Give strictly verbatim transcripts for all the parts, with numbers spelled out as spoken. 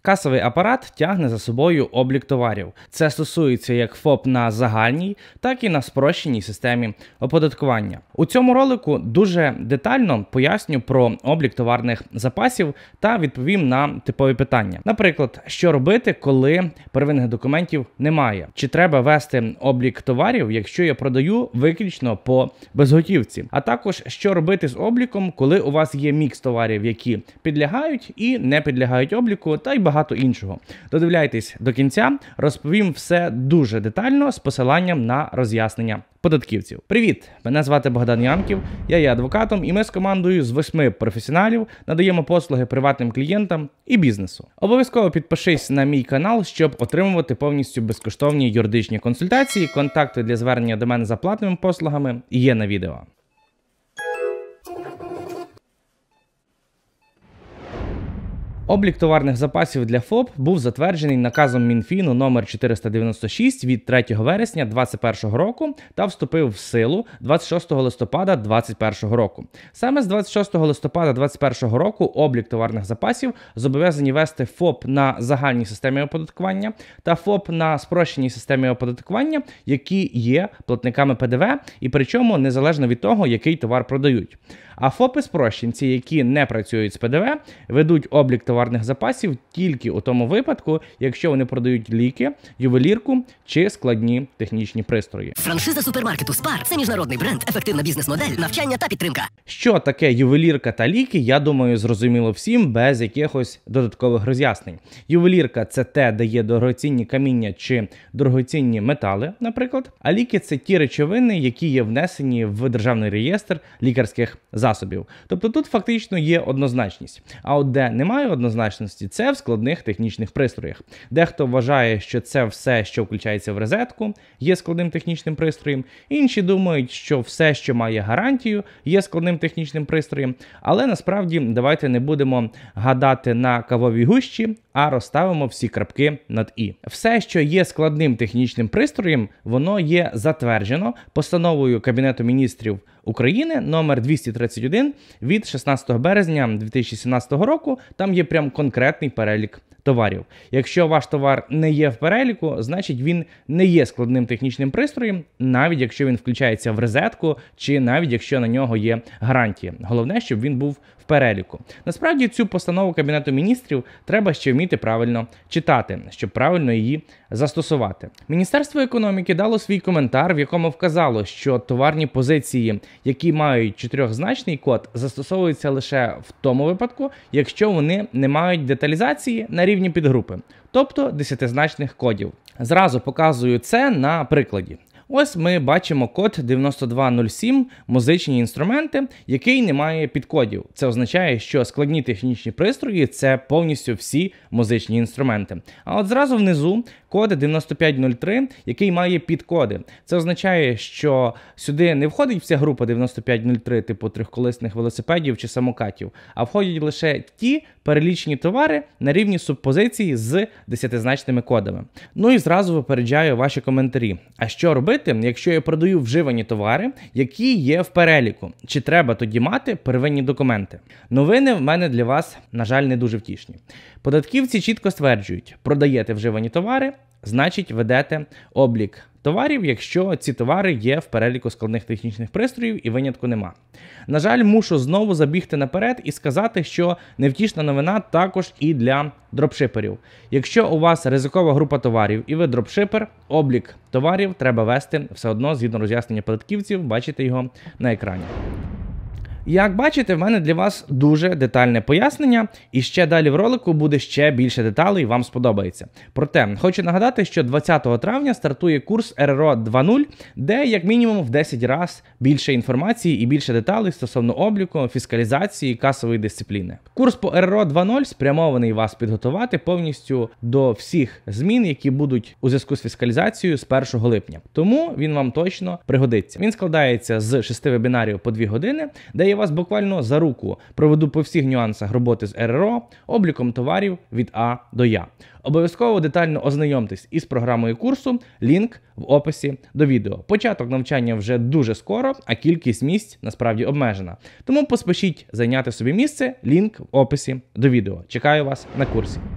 Касовий апарат тягне за собою облік товарів. Це стосується як ФОП на загальній, так і на спрощеній системі оподаткування. У цьому ролику дуже детально поясню про облік товарних запасів та відповім на типові питання. Наприклад, що робити, коли первинних документів немає? Чи треба вести облік товарів, якщо я продаю виключно по безготівці? А також, що робити з обліком, коли у вас є мікс товарів, які підлягають і не підлягають обліку, та й багато іншого. Додивляйтесь до кінця, розповім все дуже детально з посиланням на роз'яснення податківців. Привіт! Мене звати Богдан Янків, я є адвокатом і ми з командою з восьми професіоналів надаємо послуги приватним клієнтам і бізнесу. Обов'язково підпишись на мій канал, щоб отримувати повністю безкоштовні юридичні консультації. Контакти для звернення до мене за платними послугами є на відео. Облік товарних запасів для ФОП був затверджений наказом Мінфіну номер чотириста дев'яносто шість від третього вересня двадцять першого року та вступив в силу двадцять шостого листопада двадцять першого року. Саме з двадцять шостого листопада двадцять першого року облік товарних запасів зобов'язані вести ФОП на загальній системі оподаткування та ФОП на спрощеній системі оподаткування, які є платниками П Д В, і причому незалежно від того, який товар продають. А ФОПи-спрощенці, які не працюють з П Д В, ведуть облік товарних запасів тільки у тому випадку, якщо вони продають ліки, ювелірку чи складні технічні пристрої. Франшиза супермаркету Спар – це міжнародний бренд, ефективна бізнес-модель, навчання та підтримка. Що таке ювелірка та ліки, я думаю, зрозуміло всім, без якихось додаткових роз'яснень. Ювелірка – це те, де є дорогоцінні каміння чи дорогоцінні метали, наприклад. А ліки – це ті речовини, які є внесені в Державний реєстр лікарських засобів. Тобто тут фактично є однозначність. А от де немає однозначності, це в складних технічних пристроях. Дехто вважає, що це все, що включається в розетку, є складним технічним пристроєм. Інші думають, що все, що має гарантію, є складним технічним пристроєм. Але насправді давайте не будемо гадати на кавовій гущі, а розставимо всі крапки над «і». Все, що є складним технічним пристроєм, воно є затверджено постановою Кабінету міністрів України номер двісті тридцять один від шістнадцятого березня дві тисячі сімнадцятого року. Там є прям конкретний перелік товарів. Якщо ваш товар не є в переліку, значить він не є складним технічним пристроєм, навіть якщо він включається в розетку, чи навіть якщо на нього є гарантія. Головне, щоб він був в переліку. Насправді цю постанову Кабінету міністрів треба ще вміти правильно читати, щоб правильно її застосувати. Міністерство економіки дало свій коментар, в якому вказало, що товарні позиції, які мають чотирьохзначний код, застосовуються лише в тому випадку, якщо вони не мають деталізації на рівні підгрупи, тобто десятизначних кодів. Зразу показую це на прикладі. Ось ми бачимо код дев'яносто два нуль сім музичні інструменти, який не має підкодів. Це означає, що складні технічні пристрої – це повністю всі музичні інструменти. А от зразу внизу код дев'яносто п'ять нуль три, який має підкоди. Це означає, що сюди не входить вся група дев'яносто п'ять нуль три типу трьохколисних велосипедів чи самокатів, а входять лише ті перелічені товари на рівні субпозиції з десятизначними кодами. Ну і зразу випереджаю ваші коментарі. А що робити, якщо я продаю вживані товари, які є в переліку? Чи треба тоді мати первинні документи? Новини в мене для вас, на жаль, не дуже втішні. Податківці чітко стверджують, продаєте вживані товари, значить ведете облік товарів, якщо ці товари є в переліку складних технічних пристроїв і винятку нема. На жаль, мушу знову забігти наперед і сказати, що невтішна новина також і для дропшиперів. Якщо у вас ризикова група товарів і ви дропшипер, облік товарів треба вести все одно згідно роз'яснення податківців, бачите його на екрані. Як бачите, в мене для вас дуже детальне пояснення, і ще далі в ролику буде ще більше деталей, вам сподобається. Проте, хочу нагадати, що двадцятого травня стартує курс Р Р О два нуль, де як мінімум в десять разів більше інформації і більше деталей стосовно обліку, фіскалізації, касової дисципліни. Курс по Р Р О два нуль спрямований вас підготувати повністю до всіх змін, які будуть у зв'язку з фіскалізацією з першого липня. Тому він вам точно пригодиться. Він складається з шести вебінарів по дві години, де я вас буквально за руку проведу по всіх нюансах роботи з Р Р О, обліком товарів від А до Я. Обов'язково детально ознайомтесь із програмою курсу, лінк в описі до відео. Початок навчання вже дуже скоро, а кількість місць насправді обмежена. Тому поспішіть зайняти собі місце, лінк в описі до відео. Чекаю вас на курсі.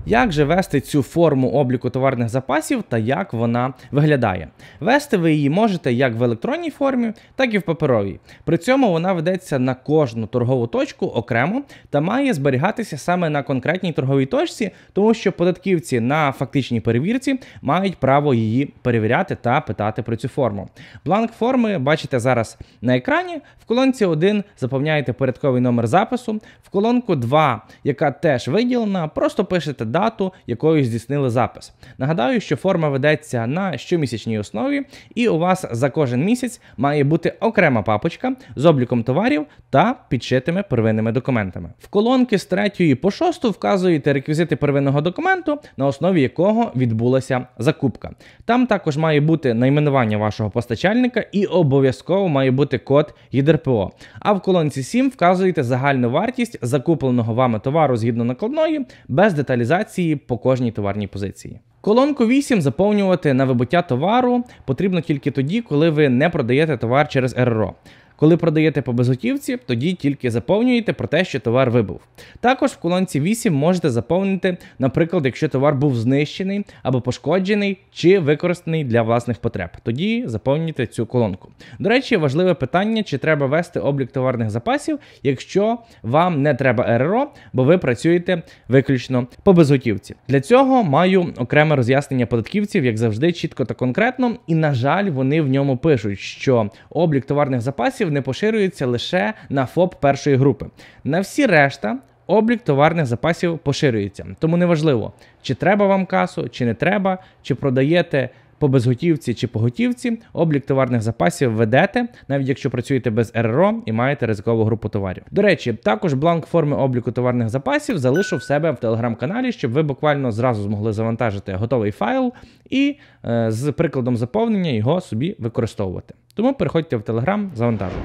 Як же вести цю форму обліку товарних запасів та як вона виглядає? Вести ви її можете як в електронній формі, так і в паперовій. При цьому вона ведеться на кожну торгову точку окремо та має зберігатися саме на конкретній торговій точці, тому що податківці на фактичній перевірці мають право її перевіряти та питати про цю форму. Бланк форми бачите зараз на екрані. В колонці один заповняєте порядковий номер запису, в колонку два, яка теж виділена, просто пишете дату, якою здійснили запис. Нагадаю, що форма ведеться на щомісячній основі, і у вас за кожен місяць має бути окрема папочка з обліком товарів та підшитими первинними документами. В колонки з третьої по шосту вказуєте реквізити первинного документу, на основі якого відбулася закупка. Там також має бути найменування вашого постачальника і обов'язково має бути код ЄДРПО. А в колонці сім вказуєте загальну вартість закупленого вами товару згідно накладної, без деталізації по кожній товарній позиції. Колонку вісім заповнювати на вибуття товару потрібно тільки тоді, коли ви не продаєте товар через ер ер о. Коли продаєте по безготівці, тоді тільки заповнюєте про те, що товар вибув. Також в колонці вісім можете заповнити, наприклад, якщо товар був знищений або пошкоджений чи використаний для власних потреб. Тоді заповнюйте цю колонку. До речі, важливе питання, чи треба вести облік товарних запасів, якщо вам не треба ер ер о, бо ви працюєте виключно по безготівці. Для цього маю окреме роз'яснення податківців, як завжди, чітко та конкретно, і, на жаль, вони в ньому пишуть, що облік товарних запасів не поширюється лише на ФОП першої групи. На всі решта облік товарних запасів поширюється. Тому неважливо, чи треба вам касу, чи не треба, чи продаєте по безготівці чи по готівці, облік товарних запасів ведете, навіть якщо працюєте без ер ер о і маєте ризикову групу товарів. До речі, також бланк форми обліку товарних запасів залишу в себе в телеграм-каналі, щоб ви буквально зразу змогли завантажити готовий файл і е, з прикладом заповнення його собі використовувати. Тому переходьте в телеграм, завантажуйте.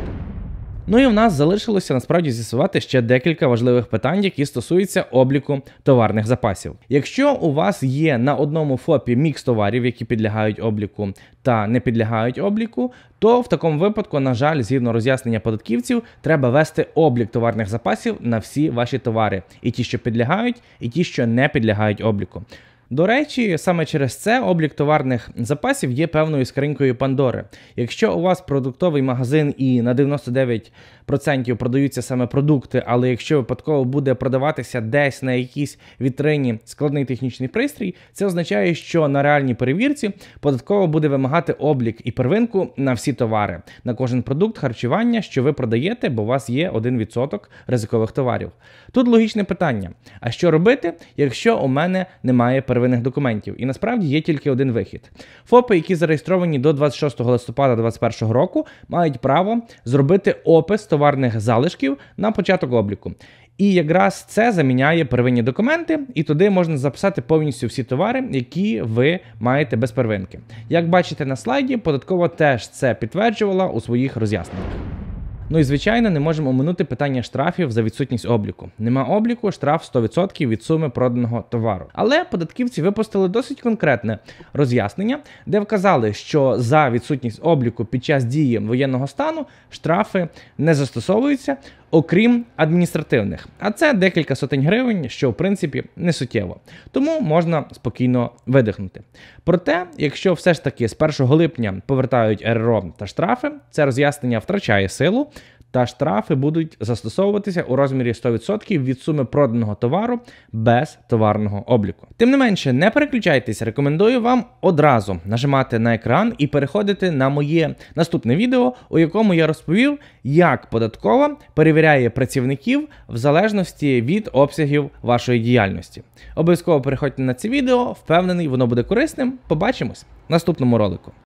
Ну і в нас залишилося насправді з'ясувати ще декілька важливих питань, які стосуються обліку товарних запасів. Якщо у вас є на одному ФОПі мікс товарів, які підлягають обліку та не підлягають обліку, то в такому випадку, на жаль, згідно роз'яснення податківців, треба вести облік товарних запасів на всі ваші товари. І ті, що підлягають, і ті, що не підлягають обліку. До речі, саме через це облік товарних запасів є певною скринькою Пандори. Якщо у вас продуктовий магазин і на дев'яносто дев'ять відсотків продаються саме продукти, але якщо випадково буде продаватися десь на якійсь вітрині складний технічний пристрій, це означає, що на реальній перевірці податково буде вимагати облік і первинку на всі товари, на кожен продукт харчування, що ви продаєте, бо у вас є один відсоток ризикових товарів. Тут логічне питання. А що робити, якщо у мене немає первинних документів? І насправді є тільки один вихід. ФОПи, які зареєстровані до двадцять шостого листопада двадцять першого року, мають право зробити опис товарних залишків на початок обліку. І якраз це заміняє первинні документи, і туди можна записати повністю всі товари, які ви маєте без первинки. Як бачите на слайді, податкова теж це підтверджувала у своїх роз'ясненнях. Ну і, звичайно, не можемо оминути питання штрафів за відсутність обліку. Нема обліку, штраф сто відсотків від суми проданого товару. Але податківці випустили досить конкретне роз'яснення, де вказали, що за відсутність обліку під час дії воєнного стану штрафи не застосовуються, окрім адміністративних. А це декілька сотень гривень, що в принципі не суттєво. Тому можна спокійно видихнути. Проте, якщо все ж таки з першого липня повертають ер ер о та штрафи, це роз'яснення втрачає силу, та штрафи будуть застосовуватися у розмірі сто відсотків від суми проданого товару без товарного обліку. Тим не менше, не переключайтесь, рекомендую вам одразу нажимати на екран і переходити на моє наступне відео, у якому я розповів, як податкова перевіряє працівників в залежності від обсягів вашої діяльності. Обов'язково переходьте на це відео, впевнений, воно буде корисним. Побачимось в наступному ролику.